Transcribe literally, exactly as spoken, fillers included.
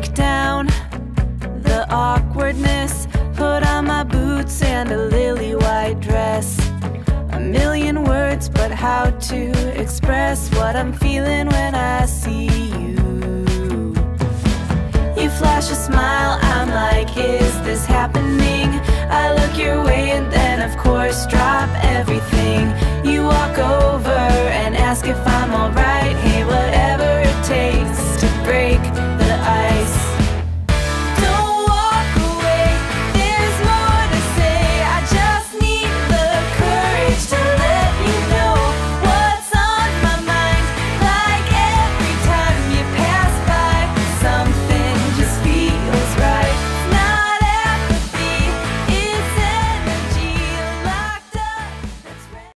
break down the awkwardness, put on my boots and a lily white dress. A million words, but how to express what I'm feeling when I see you. You flash a smile, I'm like, is this happening? I look your way and then of course drop everything. You walk over and ask if I'm alright.